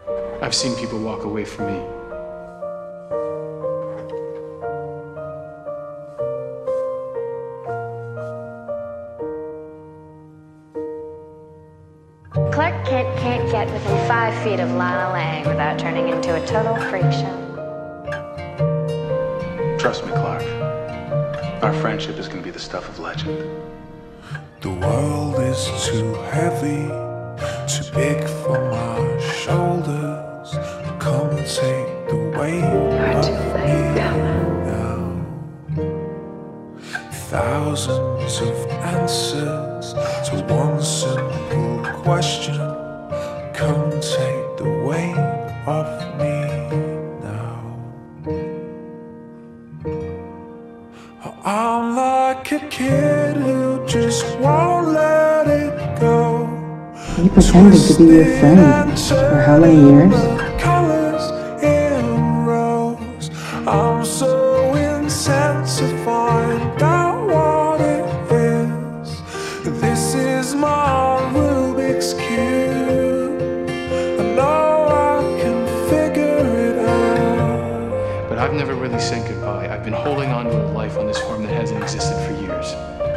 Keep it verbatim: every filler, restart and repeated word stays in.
I've seen people walk away from me. Clark Kent can't get within five feet of Lana Lang without turning into a total freak show. Trust me, Clark. Our friendship is going to be the stuff of legend. The world is too heavy, too big for my shoulders. Come take the weight of me now. Thousands of answers to one simple question. Come take the weight off me now. I'm like a kid who just won't let it go. He pretended to be your friend for how many years? I'm so intent to find out what it is. This is my Rubik's Cube. I know I can figure it out. But I've never really said goodbye. I've been holding on to a life on this farm that hasn't existed for years.